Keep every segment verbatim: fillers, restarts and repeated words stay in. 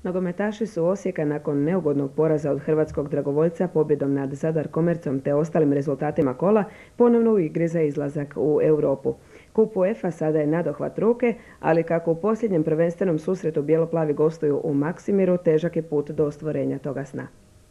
Nogometaši su Osijeka nakon neugodnog poraza od hrvatskog dragovoljca pobjedom nad Zadar Komercom te ostalim rezultatima kola ponovno u igri za izlazak u Europu. Kup UEFA sada je nadohvat ruke, ali kako u posljednjem prvenstvenom susretu bijeloplavi gostuju u Maksimiru, težak je put do ostvarenja toga sna.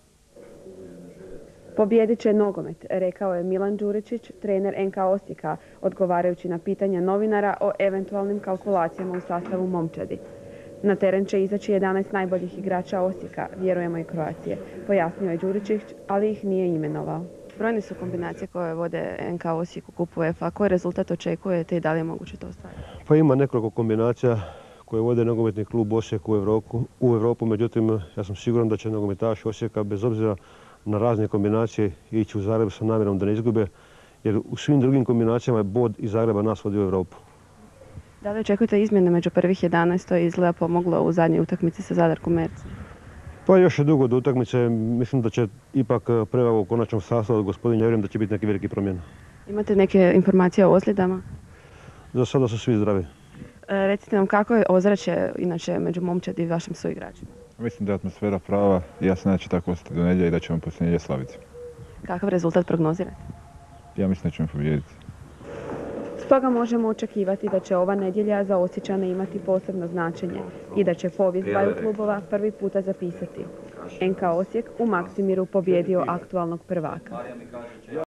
Pobijedit će nogomet, rekao je Milan Đuričić, trener en ka Osijeka, odgovarajući na pitanja novinara o eventualnim kalkulacijama u sastavu momčadi. Na teren će izaći jedanaest najboljih igrača Osijeka, vjerujemo i Kroacije, pojasnio je Đuričić, ali ih nije imenovao. Brojne su kombinacije koje vode en ka Osijek u kupu UEFA. Koji rezultat očekujete i da li je moguće to ostvariti? Pa ima nekoliko kombinacija koje vode nogometni klub Osijek u Europu, u Europu, međutim ja sam siguran da će nogometaši Osijeka bez obzira na razne kombinacije ići u Zagreb sa namjerom da ne izgube, jer u svim drugim kombinacijama je bod iz Zagreba nas vodi u Europu. Da li očekujete izmjene među prvih jedanaest, to je izgleda pomoglo u zadnjoj utakmici sa Zadar Komercom? Pa još je dugo do utakmice, mislim da će ipak prevagu u konačnom sastavu gospodin, ja vjerujem da će biti neki veliki promjena. Imate neke informacije o ozljedama? Za sada su svi zdravi. E, recite nam kako je ozračje inače među momčadi i vašim suigračima? Mislim da je atmosfera prava i ja se da će tako ostati do nedjelje i da ćemo poslije nedjelje slaviti. Kakav rezultat prognozirate? Ja mislim da ćemo pobijediti. Stoga možemo očekivati da će ova nedjelja za Osječane imati posebno značenje i da će povijest dvaju klubova prvi puta zapisati. en ka Osijek u Maksimiru pobijedio aktualnog prvaka.